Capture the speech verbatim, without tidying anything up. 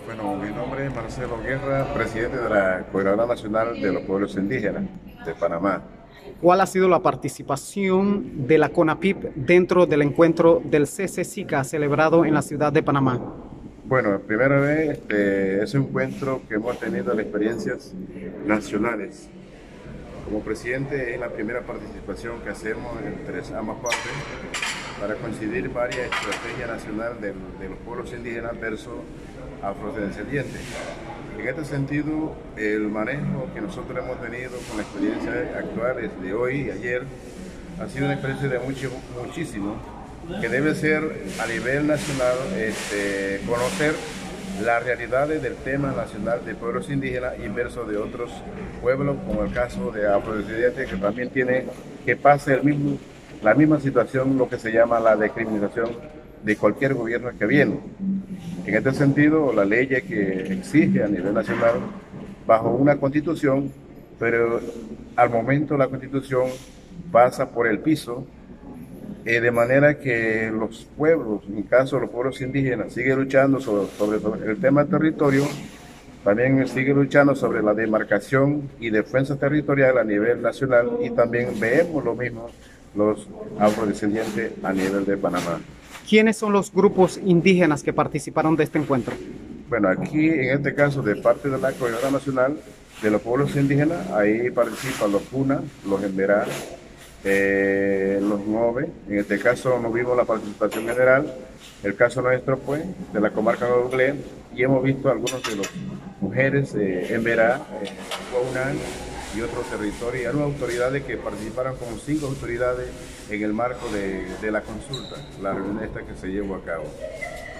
Bueno, mi nombre es Marcelo Guerra, presidente de la Coordinadora Nacional de los Pueblos Indígenas de Panamá. ¿Cuál ha sido la participación de la CONAPIP dentro del encuentro del C C C I C A celebrado en la ciudad de Panamá? Bueno, primera vez este, es un encuentro que hemos tenido en experiencias nacionales. Como presidente es la primera participación que hacemos entre ambas partes para coincidir varias estrategias nacionales de, de los pueblos indígenas versus afrodescendientes. En este sentido, el manejo que nosotros hemos tenido con la experiencia actual de hoy y ayer ha sido una experiencia de mucho, muchísimo, que debe ser a nivel nacional este, conocer las realidades del tema nacional de pueblos indígenas inverso de otros pueblos, como el caso de afrodescendientes, que también tiene que pase el mismo, la misma situación, lo que se llama la discriminación de cualquier gobierno que viene. En este sentido, la ley que exige a nivel nacional bajo una constitución, pero al momento la constitución pasa por el piso, eh, de manera que los pueblos, en caso de los pueblos indígenas, siguen luchando sobre, sobre, sobre el tema del territorio, también sigue luchando sobre la demarcación y defensa territorial a nivel nacional, y también vemos lo mismo los afrodescendientes a nivel de Panamá. ¿Quiénes son los grupos indígenas que participaron de este encuentro? Bueno, aquí en este caso de parte de la Coordinadora Nacional de los Pueblos Indígenas, ahí participan los Puna, los Emberá, eh, los Nove. En este caso no vimos la participación general, el caso nuestro pues de la comarca Nogle, y hemos visto algunos de las mujeres eh, Emberá, eh, Guaunán y otros territorios, y algunas autoridades que participaron como cinco autoridades en el marco de, de la consulta, la reunión esta que se llevó a cabo.